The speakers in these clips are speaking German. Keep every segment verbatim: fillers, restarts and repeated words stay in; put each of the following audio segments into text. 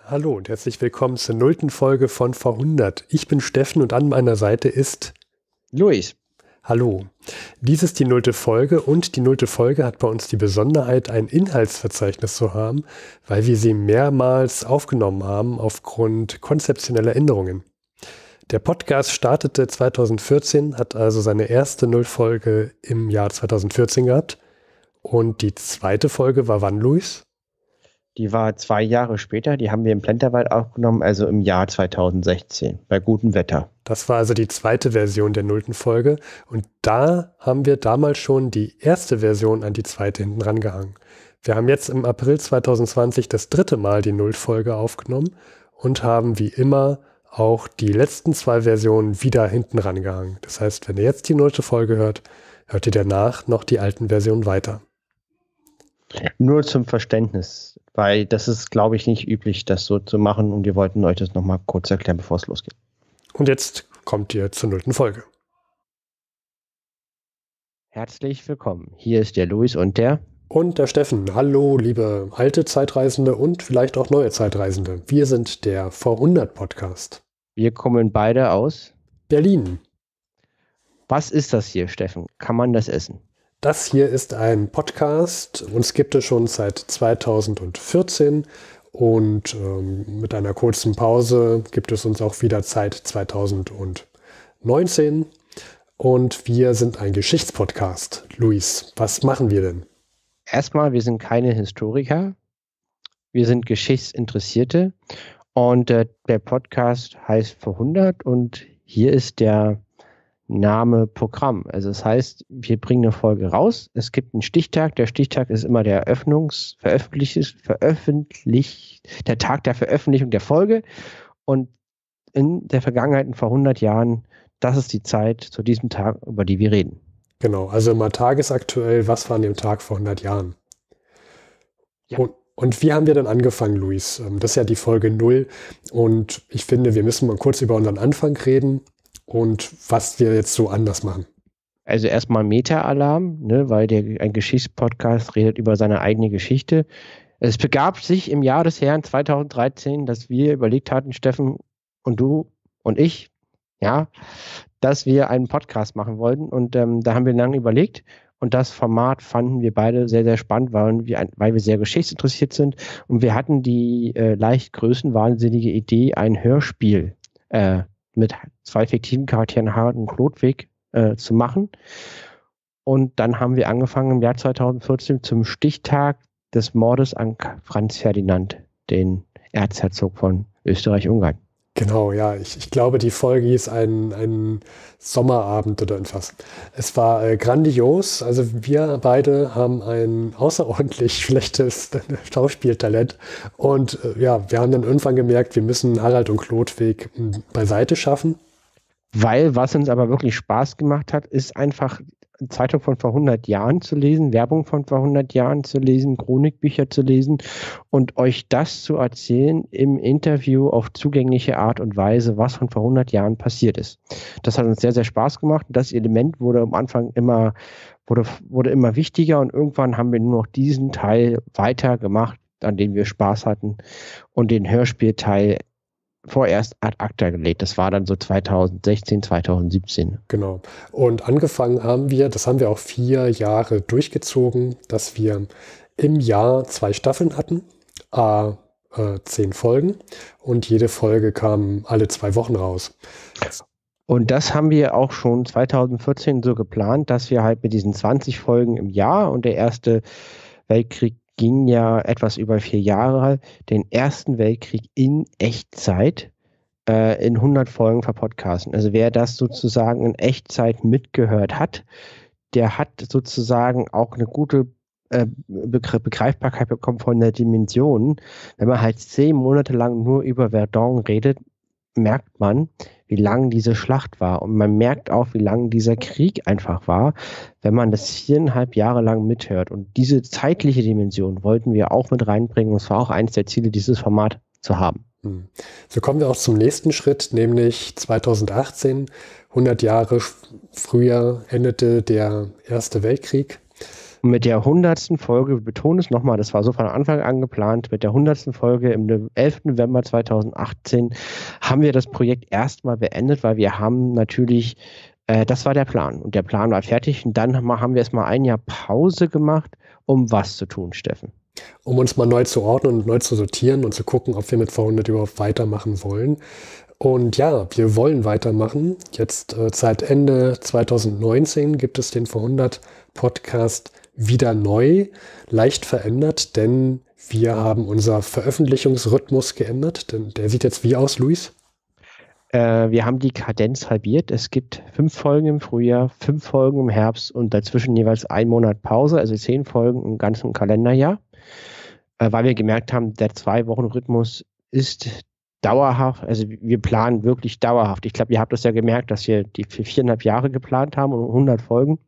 Hallo und herzlich willkommen zur nullten Folge von V hundert. Ich bin Steffen und an meiner Seite ist Luis. Hallo. Dies ist die nullte Folge und die nullte Folge hat bei uns die Besonderheit, ein Inhaltsverzeichnis zu haben, weil wir sie mehrmals aufgenommen haben aufgrund konzeptioneller Änderungen. Der Podcast startete zweitausendvierzehn, hat also seine erste Nullfolge im Jahr zweitausendvierzehn gehabt. Und die zweite Folge war wann, Luis? Die war zwei Jahre später, die haben wir im Plenterwald aufgenommen, also im Jahr zweitausendsechzehn, bei gutem Wetter. Das war also die zweite Version der nullten Folge und da haben wir damals schon die erste Version an die zweite hinten rangehangen. Wir haben jetzt im April zweitausendzwanzig das dritte Mal die Null-Folge aufgenommen und haben wie immer auch die letzten zwei Versionen wieder hinten rangehangen. Das heißt, wenn ihr jetzt die nullte Folge hört, hört ihr danach noch die alten Versionen weiter. Nur zum Verständnis, weil das ist, glaube ich, nicht üblich, das so zu machen und wir wollten euch das nochmal kurz erklären, bevor es losgeht. Und jetzt kommt ihr zur nullten Folge. Herzlich willkommen. Hier ist der Luis und der... Und der Steffen. Hallo, liebe alte Zeitreisende und vielleicht auch neue Zeitreisende. Wir sind der V hundert Podcast. Wir kommen beide aus Berlin. Was ist das hier, Steffen? Kann man das essen? Das hier ist ein Podcast. Uns gibt es schon seit zweitausendvierzehn und ähm, mit einer kurzen Pause gibt es uns auch wieder seit zweitausendneunzehn. Und wir sind ein Geschichtspodcast. Luis, was machen wir denn? Erstmal, wir sind keine Historiker. Wir sind Geschichtsinteressierte. Und äh, der Podcast heißt V hundert und hier ist der Name Programm. Also das heißt, wir bringen eine Folge raus. Es gibt einen Stichtag. Der Stichtag ist immer der Eröffnungs-, Veröffentlich-, Veröffentlich-, der Tag der Veröffentlichung der Folge. Und in der Vergangenheit, in vor hundert Jahren, das ist die Zeit zu diesem Tag, über die wir reden. Genau, also immer tagesaktuell, was war an dem Tag vor hundert Jahren? Ja. Und, und wie haben wir dann angefangen, Luis? Das ist ja die Folge null und ich finde, wir müssen mal kurz über unseren Anfang reden und was wir jetzt so anders machen. Also erstmal Meta-Alarm, ne, weil der, ein Geschichtspodcast redet über seine eigene Geschichte. Es begab sich im Jahr des Herrn zweitausenddreizehn, dass wir überlegt hatten, Steffen und du und ich, ja, dass wir einen Podcast machen wollten. Und ähm, da haben wir lange überlegt. Und das Format fanden wir beide sehr, sehr spannend, weil wir, weil wir sehr geschichtsinteressiert sind. Und wir hatten die äh, leicht größenwahnsinnige Idee, ein Hörspiel äh, mit zwei fiktiven Charakteren, Harald und Chlodwig, äh, zu machen. Und dann haben wir angefangen im Jahr zweitausendvierzehn zum Stichtag des Mordes an Franz Ferdinand, den Erzherzog von Österreich-Ungarn. Genau, ja, ich, ich glaube, die Folge hieß ein, ein Sommerabend oder etwas. Es war äh, grandios, also wir beide haben ein außerordentlich schlechtes Schauspieltalent und äh, ja, wir haben dann irgendwann gemerkt, wir müssen Harald und Chlodwig m, beiseite schaffen. Weil, was uns aber wirklich Spaß gemacht hat, ist einfach Zeitung von vor hundert Jahren zu lesen, Werbung von vor hundert Jahren zu lesen, Chronikbücher zu lesen und euch das zu erzählen im Interview auf zugängliche Art und Weise, was von vor hundert Jahren passiert ist. Das hat uns sehr, sehr Spaß gemacht. Das Element wurde am Anfang immer, wurde, wurde immer wichtiger und irgendwann haben wir nur noch diesen Teil weitergemacht, an dem wir Spaß hatten und den Hörspielteil vorerst ad acta gelegt. Das war dann so zweitausendsechzehn, zweitausendsiebzehn. Genau. Und angefangen haben wir, das haben wir auch vier Jahre durchgezogen, dass wir im Jahr zwei Staffeln hatten, a äh, zehn Folgen und jede Folge kam alle zwei Wochen raus. Und das haben wir auch schon zweitausendvierzehn so geplant, dass wir halt mit diesen zwanzig Folgen im Jahr und der Erste Weltkrieg ging ja etwas über vier Jahre, den Ersten Weltkrieg in Echtzeit äh, in hundert Folgen verpodcasten. Also wer das sozusagen in Echtzeit mitgehört hat, der hat sozusagen auch eine gute äh, Begr- Begreifbarkeit bekommen von der Dimension. Wenn man halt zehn Monate lang nur über Verdun redet, merkt man, wie lang diese Schlacht war. Und man merkt auch, wie lang dieser Krieg einfach war, wenn man das viereinhalb Jahre lang mithört. Und diese zeitliche Dimension wollten wir auch mit reinbringen. Und es war auch eines der Ziele, dieses Format zu haben. So kommen wir auch zum nächsten Schritt, nämlich zweitausendachtzehn, hundert Jahre früher endete der Erste Weltkrieg. Und mit der hundertsten Folge, wir betonen es nochmal, das war so von Anfang an geplant, mit der hundertsten Folge im elften November zweitausendachtzehn haben wir das Projekt erstmal beendet, weil wir haben natürlich, äh, das war der Plan und der Plan war fertig und dann haben wir erstmal ein Jahr Pause gemacht, um was zu tun, Steffen? Um uns mal neu zu ordnen und neu zu sortieren und zu gucken, ob wir mit V hundert überhaupt weitermachen wollen. Und ja, wir wollen weitermachen. Jetzt äh, seit Ende zweitausendneunzehn gibt es den V hundert Podcast wieder neu, leicht verändert, denn wir haben unser Veröffentlichungsrhythmus geändert. Denn der sieht jetzt wie aus, Luis? Äh, wir haben die Kadenz halbiert. Es gibt fünf Folgen im Frühjahr, fünf Folgen im Herbst und dazwischen jeweils ein Monat Pause, also zehn Folgen im ganzen Kalenderjahr, äh, weil wir gemerkt haben, der Zwei-Wochen-Rhythmus ist dauerhaft, also wir planen wirklich dauerhaft. Ich glaube, ihr habt das ja gemerkt, dass wir die für viereinhalb Jahre geplant haben und hundert Folgen.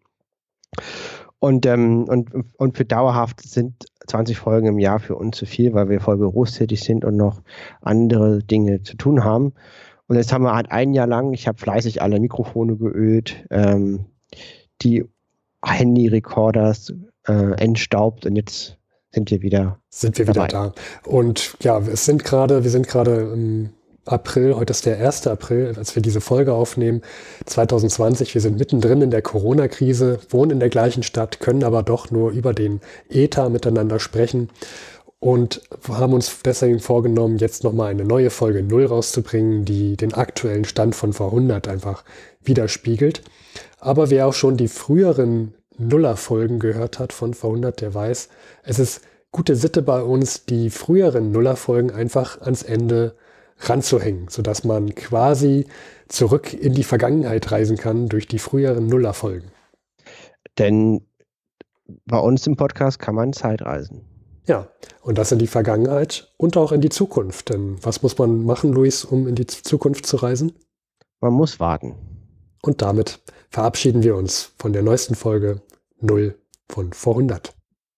Und, ähm, und, und für dauerhaft sind zwanzig Folgen im Jahr für uns zu viel, weil wir voll berufstätig sind und noch andere Dinge zu tun haben. Und jetzt haben wir halt ein Jahr lang, ich habe fleißig alle Mikrofone geölt, ähm, die Handy-Recorders äh, entstaubt und jetzt sind wir wieder Sind wir wieder dabei. Da. Und ja, es sind gerade, wir sind gerade im April, heute ist der erste April, als wir diese Folge aufnehmen, zwanzig zwanzig. Wir sind mittendrin in der Corona-Krise, wohnen in der gleichen Stadt, können aber doch nur über den Äther miteinander sprechen und haben uns deswegen vorgenommen, jetzt nochmal eine neue Folge null rauszubringen, die den aktuellen Stand von V hundert einfach widerspiegelt. Aber wer auch schon die früheren Nuller-Folgen gehört hat von V hundert, der weiß, es ist gute Sitte bei uns, die früheren Nuller-Folgen einfach ans Ende ranzuhängen, sodass man quasi zurück in die Vergangenheit reisen kann durch die früheren Nuller-Folgen. Denn bei uns im Podcast kann man Zeitreisen. Ja, und das in die Vergangenheit und auch in die Zukunft. Denn was muss man machen, Luis, um in die Zukunft zu reisen? Man muss warten. Und damit verabschieden wir uns von der neuesten Folge null von V hundert.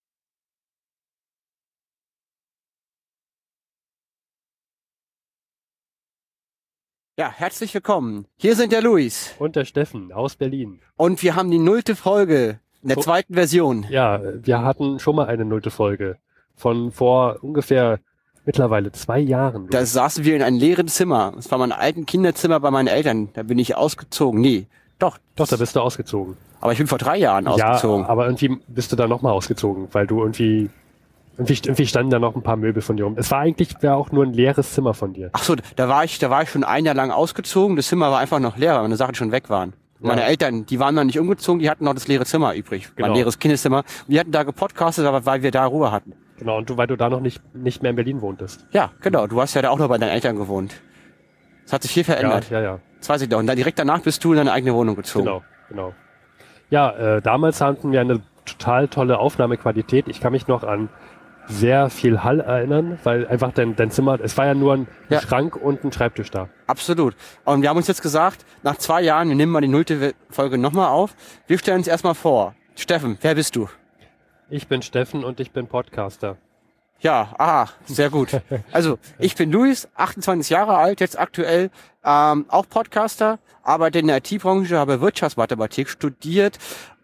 Ja, herzlich willkommen. Hier sind der Luis. Und der Steffen aus Berlin. Und wir haben die nullte Folge in der So, zweiten Version. Ja, wir hatten schon mal eine nullte Folge von vor ungefähr mittlerweile zwei Jahren. Da saßen wir in einem leeren Zimmer. Das war mein alten Kinderzimmer bei meinen Eltern. Da bin ich ausgezogen. Nee, doch. Doch, da bist du ausgezogen. Aber ich bin vor drei Jahren ausgezogen. Ja, aber irgendwie bist du da nochmal ausgezogen, weil du irgendwie, irgendwie, irgendwie standen da noch ein paar Möbel von dir rum. Es war eigentlich ja auch nur ein leeres Zimmer von dir. Ach so, da war ich, da war ich schon ein Jahr lang ausgezogen. Das Zimmer war einfach noch leer, weil meine Sachen schon weg waren. Ja. Meine Eltern, die waren noch nicht umgezogen, die hatten noch das leere Zimmer übrig. Genau. Mein leeres Kinderzimmer. Und die hatten da gepodcastet, aber weil wir da Ruhe hatten. Genau, und du, weil du da noch nicht, nicht mehr in Berlin wohntest. Ja, genau. Du hast ja da auch noch bei deinen Eltern gewohnt. Es hat sich viel verändert. Ja, ja, ja. Das weiß ich doch. Und dann direkt danach bist du in deine eigene Wohnung gezogen. Genau, genau. Ja, äh, damals hatten wir eine total tolle Aufnahmequalität. Ich kann mich noch an sehr viel Hall erinnern, weil einfach dein, dein Zimmer, es war ja nur ein ja. Schrank und ein Schreibtisch da. Absolut. Und wir haben uns jetzt gesagt, nach zwei Jahren, wir nehmen mal die nullte Folge nochmal auf. Wir stellen uns erstmal vor. Steffen, wer bist du? Ich bin Steffen und ich bin Podcaster. Ja, aha, sehr gut. Also, ich bin Luis, achtundzwanzig Jahre alt, jetzt aktuell ähm, auch Podcaster, arbeite in der I T-Branche, habe Wirtschaftsmathematik studiert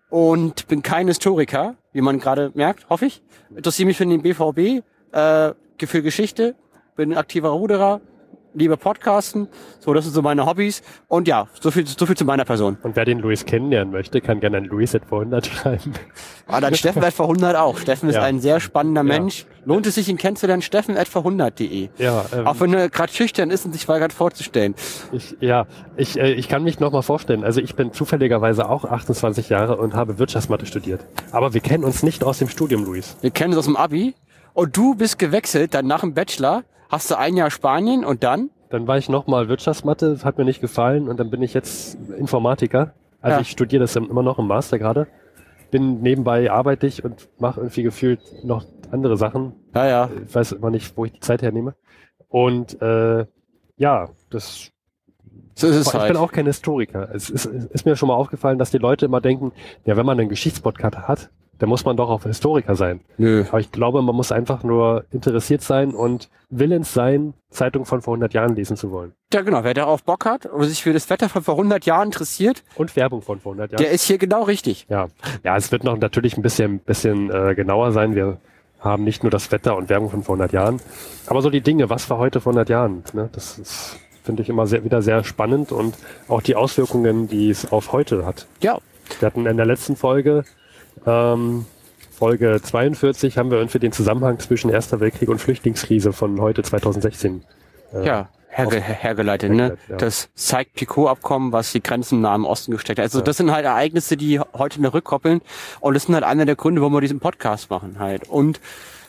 und bin kein Historiker, wie man gerade merkt, hoffe ich. Interessiere mich für den B V B, äh, für Geschichte, bin ein aktiver Ruderer, liebe Podcasten, so, das sind so meine Hobbys. Und ja, so viel, so viel zu meiner Person. Und wer den Luis kennenlernen möchte, kann gerne an Luis at V hundert schreiben. Ah, dann Steffen at V hundert auch. Steffen ist ja. ein sehr spannender ja. Mensch. Lohnt es sich, ihn kennenzulernen? Steffen at V hundert punkt de. Ja, ähm, auch wenn er gerade schüchtern ist und sich weigert vorzustellen. Ich, ja, ich, äh, ich kann mich nochmal vorstellen. Also ich bin zufälligerweise auch achtundzwanzig Jahre und habe Wirtschaftsmathe studiert. Aber wir kennen uns nicht aus dem Studium, Luis. Wir kennen uns aus dem Abi. Und du bist gewechselt, dann nach dem Bachelor. Hast du ein Jahr Spanien und dann? Dann war ich nochmal Wirtschaftsmathe, hat mir nicht gefallen und dann bin ich jetzt Informatiker. Also ja. ich studiere das immer noch im Master gerade. Bin nebenbei arbeite ich und mache irgendwie gefühlt noch andere Sachen. Ja, ja. Ich weiß immer nicht, wo ich die Zeit hernehme. Und äh, ja, das so ist es ich halt. bin auch kein Historiker. Es ist, ist mir schon mal aufgefallen, dass die Leute immer denken, ja, wenn man einen Geschichtspodcast hat, Da muss man doch auch Historiker sein. Nö. Aber ich glaube, man muss einfach nur interessiert sein und willens sein, Zeitungen von vor hundert Jahren lesen zu wollen. Ja, genau. Wer darauf Bock hat oder sich für das Wetter von vor hundert Jahren interessiert, Und Werbung von vor hundert Jahren. der ist hier genau richtig. Ja, ja, es wird noch natürlich ein bisschen, bisschen äh, genauer sein. Wir haben nicht nur das Wetter und Werbung von vor hundert Jahren, aber so die Dinge, was war heute vor hundert Jahren? Ne? Das ist, finde ich, immer sehr, wieder sehr spannend und auch die Auswirkungen, die es auf heute hat. Ja. Wir hatten in der letzten Folge, ähm, Folge zweiundvierzig, haben wir irgendwie den Zusammenhang zwischen Erster Weltkrieg und Flüchtlingskrise von heute zweitausendsechzehn. Äh, Ja. Herge hergeleitet, ne? Ja. Das Sykes-Picot-Abkommen, was die Grenzen im Nahen Osten gesteckt hat. Also das sind halt Ereignisse, die heute mehr rückkoppeln. Und das sind halt einer der Gründe, warum wir diesen Podcast machen halt. Und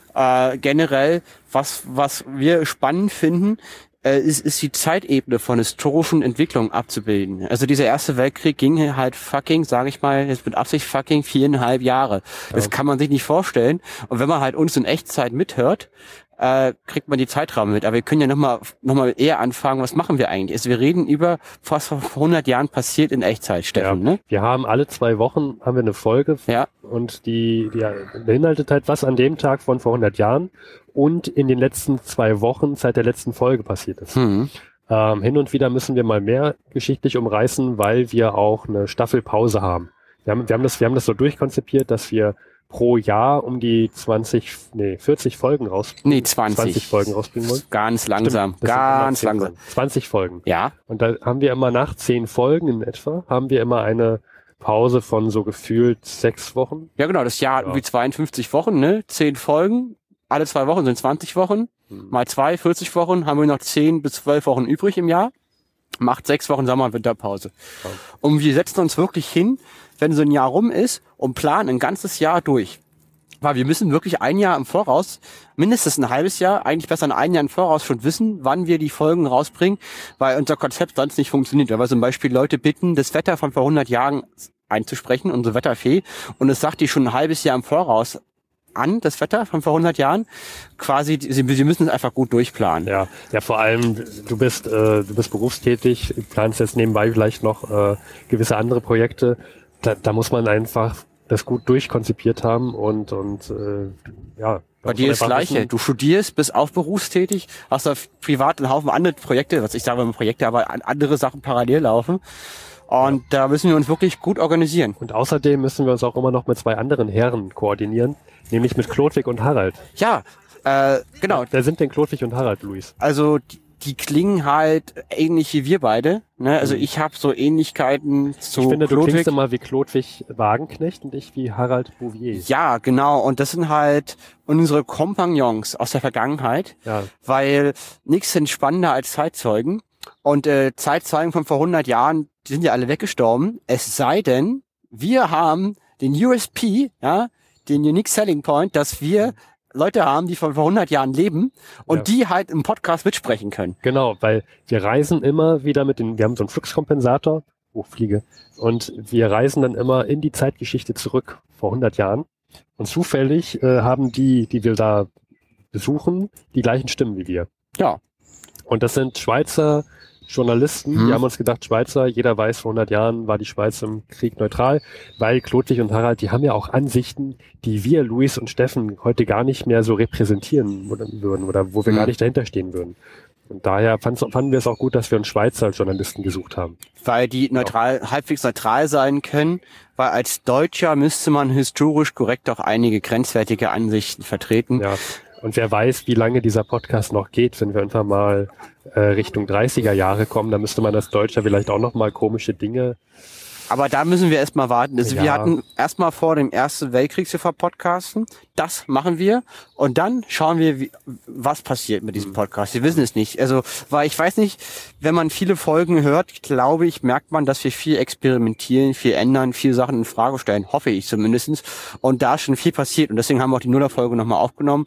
äh, generell, was was wir spannend finden, äh, ist, ist die Zeitebene von historischen Entwicklungen abzubilden. Also dieser Erste Weltkrieg ging halt fucking, sage ich mal, jetzt mit Absicht fucking viereinhalb Jahre. Das Ja. kann man sich nicht vorstellen. Und wenn man halt uns in Echtzeit mithört, äh, kriegt man die Zeitrahmen mit. Aber wir können ja nochmal noch mal eher anfangen, was machen wir eigentlich? Also wir reden über, was vor hundert Jahren passiert in Echtzeit, Steffen, Ja. ne? Wir haben alle zwei Wochen haben wir eine Folge Ja. und die, die beinhaltet halt, was an dem Tag von vor hundert Jahren und in den letzten zwei Wochen seit der letzten Folge passiert ist. Hm. Ähm, hin und wieder müssen wir mal mehr geschichtlich umreißen, weil wir auch eine Staffelpause haben. Wir haben, wir haben das, wir haben das so durchkonzipiert, dass wir pro Jahr um die zwanzig, nee, vierzig Folgen raus, Nee, zwanzig. zwanzig Folgen rausbringen wollen. Ganz langsam, Stimmt, das sind ganz immer zehn langsam. Folgen. zwanzig Folgen. Ja, Und da haben wir immer nach zehn Folgen in etwa, haben wir immer eine Pause von so gefühlt sechs Wochen. ja genau, das Jahr hat Ja. irgendwie zweiundfünfzig Wochen, ne? Zehn Folgen, alle zwei Wochen sind zwanzig Wochen, mal zwei, vierzig Wochen, haben wir noch zehn bis zwölf Wochen übrig im Jahr. Macht sechs Wochen Sommer- und Winterpause. Ja. Und wir setzen uns wirklich hin, wenn so ein Jahr rum ist und planen ein ganzes Jahr durch. Weil wir müssen wirklich ein Jahr im Voraus, mindestens ein halbes Jahr, eigentlich besser ein Jahr im Voraus schon wissen, wann wir die Folgen rausbringen, weil unser Konzept sonst nicht funktioniert. Weil zum Beispiel Leute bitten, das Wetter von vor hundert Jahren einzusprechen, unsere Wetterfee, und es sagt die schon ein halbes Jahr im Voraus an, das Wetter von vor hundert Jahren. Quasi, sie, sie müssen es einfach gut durchplanen. Ja, ja, vor allem, du bist, äh, du bist berufstätig, planst jetzt nebenbei vielleicht noch äh, gewisse andere Projekte. Da, da muss man einfach das gut durchkonzipiert haben und, und äh, ja. Bei dir ist das Gleiche. Wissen, Du studierst, bist auch berufstätig, hast auf privat einen Haufen andere Projekte, was ich sage immer Projekte, aber an- andere Sachen parallel laufen. Und da müssen wir uns wirklich gut organisieren. und außerdem müssen wir uns auch immer noch mit zwei anderen Herren koordinieren, nämlich mit Chlodwig und Harald. Ja, äh, genau. Wer sind denn Chlodwig und Harald, Luis? Also die, die klingen halt ähnlich wie wir beide. Ne? Also Mhm. ich habe so Ähnlichkeiten zu Ich finde, du Chlodwig. klingst immer wie Chlodwig Wagenknecht und ich wie Harald Bouvier. Ja, genau. Und das sind halt unsere Kompagnons aus der Vergangenheit, Ja, weil nichts sind spannender als Zeitzeugen. Und äh, Zeitzeugen von vor hundert Jahren, die sind ja alle weggestorben. Es sei denn, wir haben den U S P, ja, den Unique Selling Point, dass wir Leute haben, die von vor hundert Jahren leben und Ja. die halt im Podcast mitsprechen können. genau, weil wir reisen immer wieder mit den, wir haben so einen Fluxkompensator, oh, Fliege, und wir reisen dann immer in die Zeitgeschichte zurück, vor hundert Jahren. Und zufällig äh, haben die, die wir da besuchen, die gleichen Stimmen wie wir. Ja. Und das sind Schweizer Journalisten, Hm. die haben uns gedacht, Schweizer, jeder weiß, vor hundert Jahren war die Schweiz im Krieg neutral, weil Chlodwig und Harald, die haben ja auch Ansichten, die wir, Luis und Steffen, heute gar nicht mehr so repräsentieren würden oder wo wir Hm. gar nicht dahinter stehen würden. Und daher fand's, fanden wir es auch gut, dass wir uns Schweizer Journalisten gesucht haben. Weil die neutral, halbwegs neutral sein können, weil als Deutscher müsste man historisch korrekt auch einige grenzwertige Ansichten vertreten. Ja. Und wer weiß, wie lange dieser Podcast noch geht, wenn wir einfach mal äh, Richtung dreißiger Jahre kommen, dann müsste man als Deutscher vielleicht auch noch mal komische Dinge. Aber da müssen wir erstmal warten. Also wir Ja. hatten erstmal vor, dem Ersten Weltkrieg zu verpodcasten. Das machen wir. Und dann schauen wir, wie, was passiert mit diesem Podcast. Wir wissen es nicht. Also, weil ich weiß nicht, wenn man viele Folgen hört, glaube ich, merkt man, dass wir viel experimentieren, viel ändern, viele Sachen in Frage stellen. Hoffe ich zumindestens. Und da ist schon viel passiert. Und deswegen haben wir auch die Nuller-Folge nochmal aufgenommen.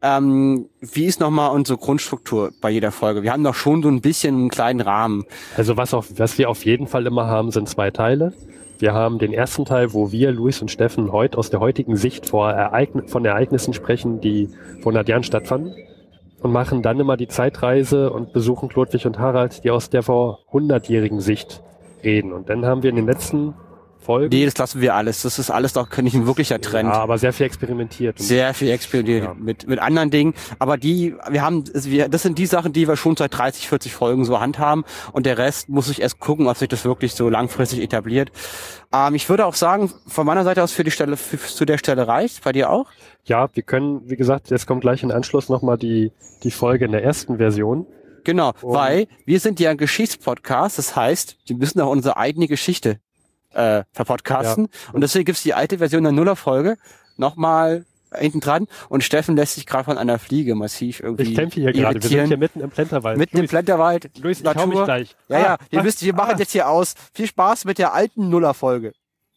Ähm, wie ist nochmal unsere Grundstruktur bei jeder Folge? Wir haben doch schon so ein bisschen einen kleinen Rahmen. Also was, auf, was wir auf jeden Fall immer haben, sind zwei Teile. Wir haben den ersten Teil, wo wir, Luis und Steffen, heute aus der heutigen Sicht vor Ereign- von Ereignissen sprechen, die vor hundert Jahren stattfanden. Und machen dann immer die Zeitreise und besuchen Chlodwig und Harald, die aus der vor hundertjährigen Sicht reden. Und dann haben wir in den letzten Folgen. Nee, das lassen wir alles. Das ist alles doch nicht ein wirklicher Trend. Ja, aber sehr viel experimentiert. Sehr viel experimentiert Ja. mit, mit anderen Dingen. Aber die, wir haben, wir, das sind die Sachen, die wir schon seit dreißig, vierzig Folgen so handhaben. Und der Rest muss ich erst gucken, ob sich das wirklich so langfristig etabliert. Ähm, ich würde auch sagen, von meiner Seite aus für die Stelle, für, zu der Stelle reicht. Bei dir auch? Ja, wir können, wie gesagt, jetzt kommt gleich in Anschluss nochmal die, die Folge in der ersten Version. Genau, Und weil wir sind ja ein Geschichtspodcast. Das heißt, wir müssen auch unsere eigene Geschichte äh, verpodcasten. Ja. Und deswegen gibt's die alte Version der Nuller-Folge nochmal hinten dran. Und Steffen lässt sich gerade von einer Fliege massiv irgendwie Ich kämpfe hier gerade. Wir sind hier mitten im Plenterwald. Mitten Luis, im Plenterwald. Luis, ich hau mich gleich. Ja, ah, ja, ihr ah, wisst, wir ah. machen jetzt hier aus. Viel Spaß mit der alten Nuller-Folge.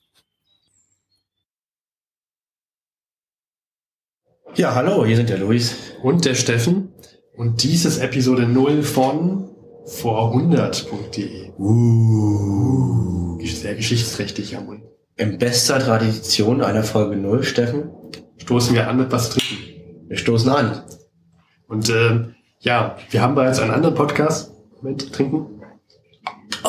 Ja, hallo, hier sind der Luis. Und der Steffen. Und dies ist Episode null von vorhundert punkt de. Uh. Sehr geschichtsträchtig, ja, Mann. In bester Tradition einer Folge null, Steffen, Stoßen wir an mit was trinken. wir stoßen an. Und ähm, ja, wir haben bereits einen anderen Podcast mit trinken. Oh.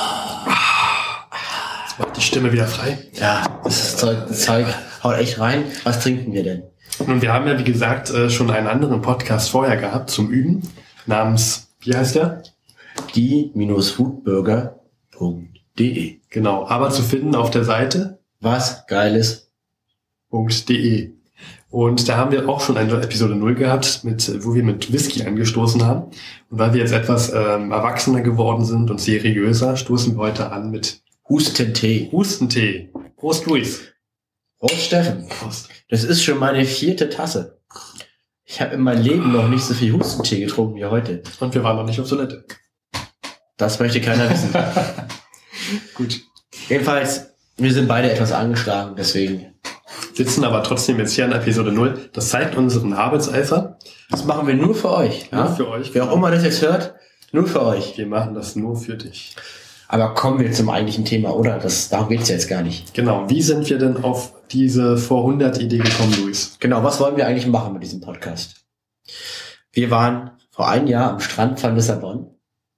Jetzt macht die Stimme wieder frei. Ja, das ist Zeug, das Zeug haut echt rein. Was trinken wir denn? Nun, wir haben ja, wie gesagt, äh, schon einen anderen Podcast vorher gehabt zum Üben, namens, wie heißt der? die Foodburger punkt de. Genau, aber zu finden auf der Seite Was Geiles. .de. Und da haben wir auch schon eine Episode null gehabt, mit, wo wir mit Whisky angestoßen haben. Und weil wir jetzt etwas ähm, erwachsener geworden sind und seriöser, stoßen wir heute an mit Hustentee. Hustentee. Prost, Luis. Prost, Steffen. Prost. Das ist schon meine vierte Tasse. Ich habe in meinem Leben noch nicht so viel Hustentee getrunken wie heute. Und wir waren noch nicht auf Toilette. Das möchte keiner wissen. Gut. Jedenfalls, wir sind beide etwas angeschlagen, deswegen. Sitzen aber trotzdem jetzt hier an Episode null. Das zeigt unseren Arbeitseifer. Das machen wir nur für euch. Nur Ja? für euch. Wer auch immer das jetzt hört, nur für euch. Wir machen das nur für dich. Aber kommen wir zum eigentlichen Thema, oder? Das, darum geht's ja jetzt gar nicht. Genau. Wie sind wir denn auf diese Vorhundert-Idee gekommen, Luis? Genau, was wollen wir eigentlich machen mit diesem Podcast? Wir waren vor einem Jahr am Strand von Lissabon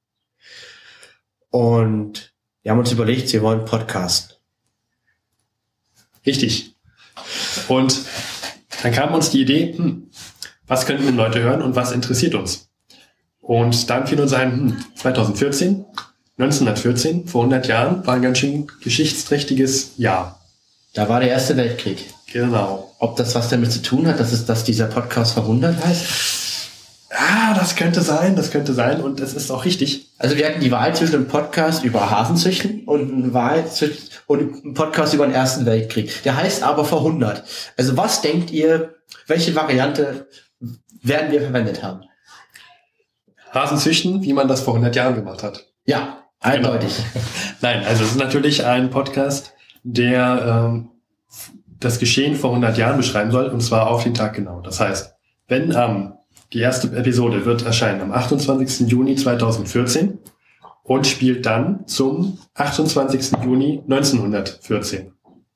und wir haben uns überlegt, wir wollen podcasten. Richtig. Und dann kam uns die Idee, hm, was könnten denn Leute hören und was interessiert uns? Und dann fiel uns ein, hm, zweitausendvierzehn, neunzehnhundertvierzehn, vor hundert Jahren, war ein ganz schön geschichtsträchtiges Jahr. Da war der Erste Weltkrieg. Genau. Ob das was damit zu tun hat, dass es, dass dieser Podcast verwundert heißt? Ah, das könnte sein, das könnte sein und es ist auch richtig. Also wir hatten die Wahl zwischen einem Podcast über Hasenzüchten und eine Wahl zwischen, und einem Podcast über den Ersten Weltkrieg. Der heißt aber verhundert. Also was denkt ihr, welche Variante werden wir verwendet haben? Hasenzüchten, wie man das vor hundert Jahren gemacht hat. Ja, eindeutig. Genau. Nein, also es ist natürlich ein Podcast, der ähm, das Geschehen vor hundert Jahren beschreiben soll, und zwar auf den Tag genau. Das heißt, wenn ähm, die erste Episode wird erscheinen am achtundzwanzigsten Juni zweitausendvierzehn und spielt dann zum achtundzwanzigsten Juni neunzehnhundertvierzehn.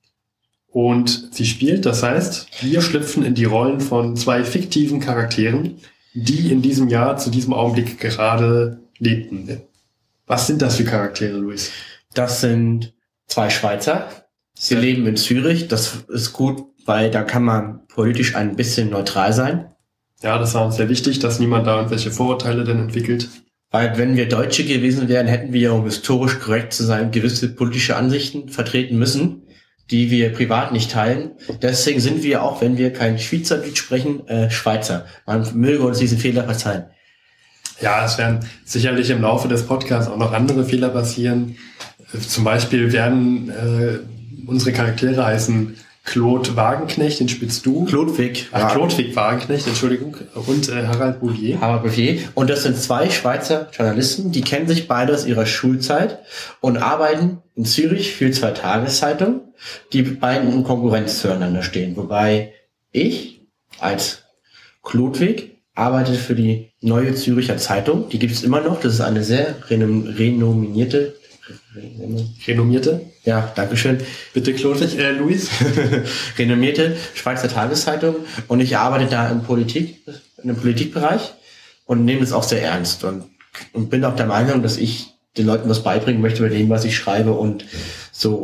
Und sie spielt, das heißt, wir schlüpfen in die Rollen von zwei fiktiven Charakteren, die in diesem Jahr zu diesem Augenblick gerade lebten. Was sind das für Charaktere, Luis? Das sind zwei Schweizer. Sie Ja. leben in Zürich. Das ist gut, weil da kann man politisch ein bisschen neutral sein. Ja, das war uns sehr wichtig, dass niemand da irgendwelche Vorurteile denn entwickelt. Weil wenn wir Deutsche gewesen wären, hätten wir, um historisch korrekt zu sein, gewisse politische Ansichten vertreten müssen, die wir privat nicht teilen. Deswegen sind wir, auch wenn wir kein Schweizerdeutsch sprechen, äh, Schweizer. Man möge uns diesen Fehler verzeihen. Ja, es werden sicherlich im Laufe des Podcasts auch noch andere Fehler passieren. Zum Beispiel werden äh, unsere Charaktere heißen Claude Wagenknecht, den spitzt du. Klodwig. Ach, Klodwig Wagenknecht, Entschuldigung. Und äh, Harald Bouvier. Harald Bouvier. Und das sind zwei Schweizer Journalisten, die kennen sich beide aus ihrer Schulzeit und arbeiten in Zürich für zwei Tageszeitungen, die beiden in Konkurrenz zueinander stehen. Wobei ich als Klodwig arbeite für die Neue Züricher Zeitung. Die gibt es immer noch. Das ist eine sehr renom- renominierte Renommierte. Ja, dankeschön. Bitte, Klodwig, äh, Luis. Renommierte Schweizer Tageszeitung, und ich arbeite da im Politik, in dem Politikbereich und nehme das auch sehr ernst und, und bin auch der Meinung, dass ich den Leuten was beibringen möchte bei dem, was ich schreibe. Und so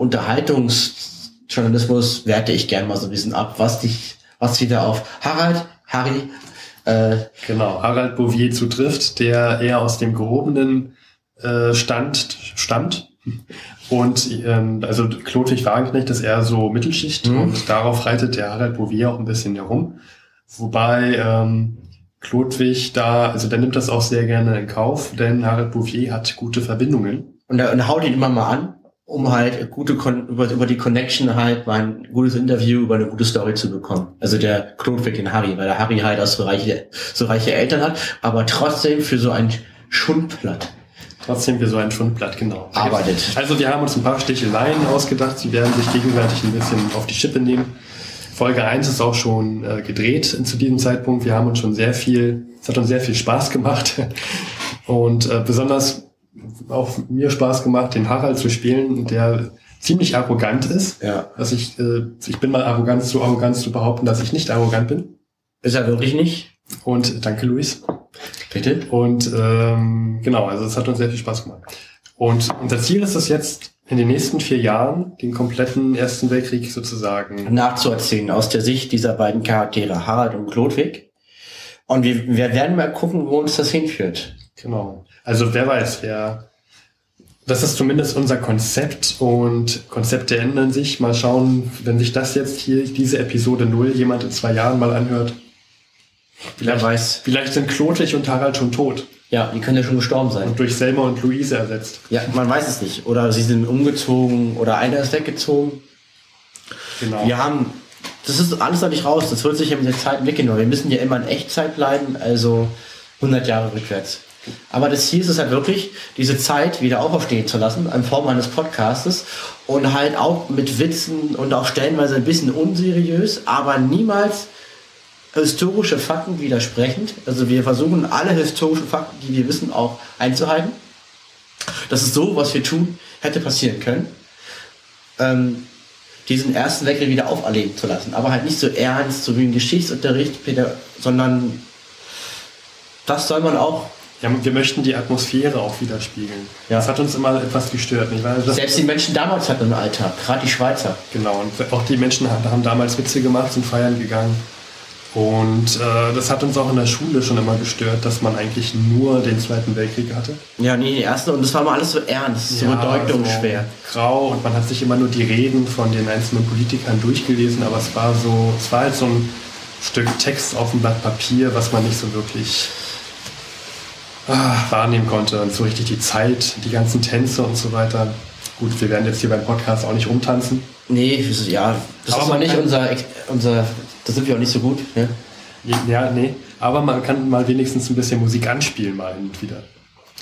Unterhaltungsjournalismus werte ich gern mal so ein bisschen ab, was dich, was wieder auf Harald, Harry, äh, genau, Harald Bouvier zutrifft, der eher aus dem gehobenen äh, Stand stammt. Und ähm, also Chlodwig Wagenknecht ist eher so Mittelschicht mhm. und darauf reitet der Harald Bouvier auch ein bisschen herum. Wobei ähm, Chlodwig da, also der nimmt das auch sehr gerne in Kauf, denn Harald Bouvier hat gute Verbindungen. Und er, und er haut ihn immer mal an, um halt gute Kon- über, über die Connection halt mal ein gutes Interview über eine gute Story zu bekommen. Also der Chlodwig den Harry, weil der Harry halt auch so reiche, so reiche Eltern hat, aber trotzdem für so ein Schundblatt. Trotzdem für so ein Schundblatt, genau. Arbeitet. Also wir haben uns ein paar Sticheleien ausgedacht, sie werden sich gegenseitig ein bisschen auf die Schippe nehmen. Folge eins ist auch schon äh, gedreht zu diesem Zeitpunkt. Wir haben uns schon sehr viel, es hat uns sehr viel Spaß gemacht und äh, besonders auch mir Spaß gemacht, den Harald zu spielen, der ziemlich arrogant ist. Ja. Dass ich, äh, ich bin mal arrogant, so arrogant zu behaupten, dass ich nicht arrogant bin. Ist er wirklich nicht? Und danke, Luis. Bitte? Und ähm, genau, also es hat uns sehr viel Spaß gemacht. Und unser Ziel ist es jetzt, in den nächsten vier Jahren den kompletten Ersten Weltkrieg sozusagen nachzuerzählen aus der Sicht dieser beiden Charaktere, Harald und Chlodwig. Und wir, wir werden mal gucken, wo uns das hinführt. Genau. Also wer weiß, wer. Das ist zumindest unser Konzept und Konzepte ändern sich. Mal schauen, wenn sich das jetzt hier, diese Episode null, jemand in zwei Jahren mal anhört. Vielleicht, weiß. Vielleicht sind Chlodwig und Harald schon tot. Ja, die können ja schon gestorben sein. Und durch Selma und Luise ersetzt. Ja, man weiß es nicht. Oder sie sind umgezogen oder einer ist weggezogen. Genau. Wir haben, das ist alles noch nicht raus. Das wird sich ja mit der Zeit entwickeln. Wir müssen ja immer in Echtzeit bleiben, also hundert Jahre rückwärts. Aber das Ziel ist es halt wirklich, diese Zeit wieder auferstehen zu lassen, in Form eines Podcastes und halt auch mit Witzen und auch stellenweise ein bisschen unseriös, aber niemals historische Fakten widersprechend. Also wir versuchen alle historischen Fakten, die wir wissen, auch einzuhalten. Das ist so, was wir tun, hätte passieren können. Ähm, diesen Ersten Weltkrieg wieder auferleben zu lassen. Aber halt nicht so ernst, so wie im Geschichtsunterricht, Peter, sondern das soll man auch. Ja, wir möchten die Atmosphäre auch widerspiegeln. Ja. Das hat uns immer etwas gestört. Nicht? Weil das Selbst die Menschen damals hatten einen Alltag, gerade die Schweizer. Genau, und auch die Menschen haben damals Witze gemacht, sind feiern gegangen. Und äh, das hat uns auch in der Schule schon immer gestört, dass man eigentlich nur den Zweiten Weltkrieg hatte. Ja, nee, den ersten. Und das war mal alles so ernst, so ja, bedeutungsschwer. So grau und man hat sich immer nur die Reden von den einzelnen Politikern durchgelesen, aber es war so, es war halt so ein Stück Text auf dem Blatt Papier, was man nicht so wirklich ah, wahrnehmen konnte. Und so richtig die Zeit, die ganzen Tänze und so weiter. Gut, wir werden jetzt hier beim Podcast auch nicht rumtanzen. Nee, ja, das aber ist aber nicht unser, unser, da sind wir auch nicht so gut. Ne? Ja, nee, aber man kann mal wenigstens ein bisschen Musik anspielen mal hin und wieder.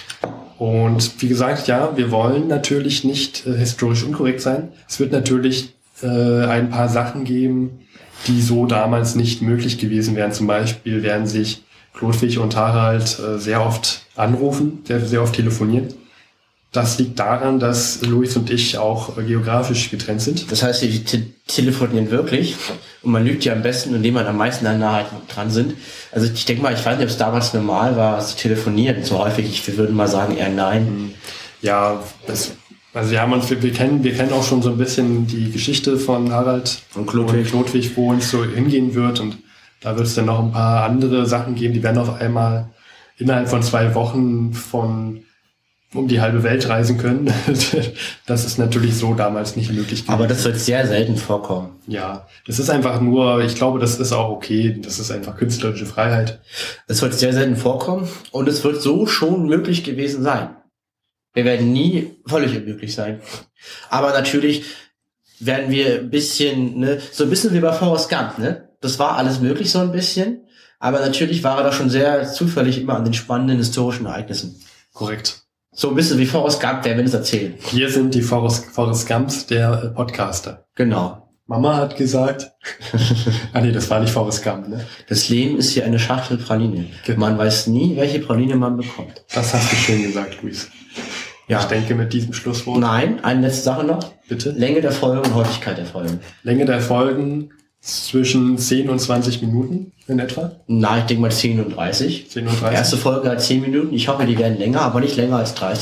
Und wie gesagt, ja, wir wollen natürlich nicht äh, historisch unkorrekt sein. Es wird natürlich äh, ein paar Sachen geben, die so damals nicht möglich gewesen wären. Zum Beispiel werden sich Chlodwig und Harald äh, sehr oft anrufen, sehr, sehr oft telefonieren. Das liegt daran, dass Luis und ich auch geografisch getrennt sind. Das heißt, wir te- telefonieren wirklich. Und man lügt ja am besten, indem man am meisten an Nahe dran sind. Also ich denke mal, ich weiß nicht, ob es damals normal war, zu telefonieren. So häufig, ich würde mal sagen, eher nein. Ja, das, also wir haben uns, wir, wir kennen, wir kennen auch schon so ein bisschen die Geschichte von Harald und Chlodwig, und Chlodwig, wo uns so hingehen wird. Und da wird es dann noch ein paar andere Sachen geben, die werden auf einmal innerhalb von zwei Wochen von um die halbe Welt reisen können. Das ist natürlich so damals nicht möglich gewesen. Aber das wird sehr selten vorkommen. Ja, das ist einfach nur, ich glaube, das ist auch okay. Das ist einfach künstlerische Freiheit. Es wird sehr selten vorkommen und es wird so schon möglich gewesen sein. Wir werden nie völlig unmöglich sein. Aber natürlich werden wir ein bisschen, ne, so ein bisschen wie bei Forrest Gump, ne? Das war alles möglich so ein bisschen. Aber natürlich war er da schon sehr zufällig immer an den spannenden historischen Ereignissen. Korrekt. So ein bisschen wie Forrest Gump, der will es erzählen. Wir sind die Forrest, Forrest Gumps der äh, Podcaster. Genau. Mama hat gesagt, ah nee, das war nicht Forrest Gump, ne? Das Leben ist hier eine Schachtel Praline. Genau. Man weiß nie, welche Praline man bekommt. Das hast du schön gesagt, Luis. Ja. Ich denke mit diesem Schlusswort. Nein, eine letzte Sache noch. Bitte? Länge der Folgen und Häufigkeit der Folgen. Länge der Folgen zwischen zehn und zwanzig Minuten in etwa? Na, ich denke mal zehn und dreißig. zehn und dreißig. Die erste Folge hat zehn Minuten. Ich hoffe, die werden länger, aber nicht länger als dreißig.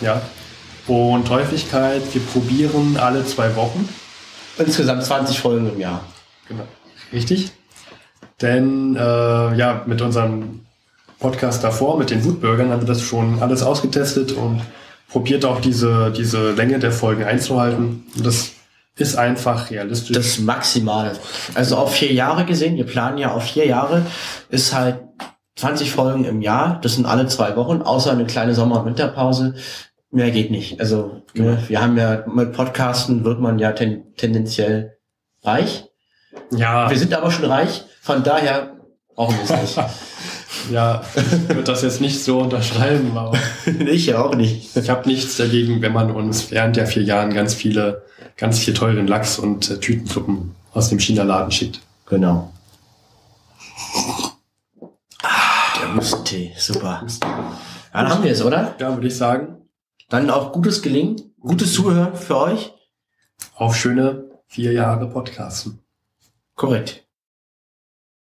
Ja. Und Häufigkeit, wir probieren alle zwei Wochen. Insgesamt zwanzig Folgen im Jahr. Genau. Richtig. Denn äh, ja, mit unserem Podcast davor, mit den Wutbürgern, haben wir das schon alles ausgetestet und probiert auch diese, diese Länge der Folgen einzuhalten. Und das ist einfach realistisch. Das maximal. Also auf vier Jahre gesehen, wir planen ja auf vier Jahre, ist halt zwanzig Folgen im Jahr, das sind alle zwei Wochen, außer eine kleine Sommer- und Winterpause. Mehr geht nicht. Also genau. Wir haben ja mit Podcasten wird man ja ten, tendenziell reich. Ja. Wir sind aber schon reich, von daher brauchen wir es nicht. Ja, ich würde das jetzt nicht so unterschreiben, aber ich ja auch nicht. Ich habe nichts dagegen, wenn man uns während der vier Jahren ganz viele, ganz viel teuren Lachs und äh, Tütensuppen aus dem China-Laden schickt. Genau. Ah, der Mustentee, super. Ja, dann haben wir es, oder? Ja, würde ich sagen. Dann auch gutes Gelingen, gutes Zuhören für euch. Auf schöne vier Jahre Podcasten. Korrekt.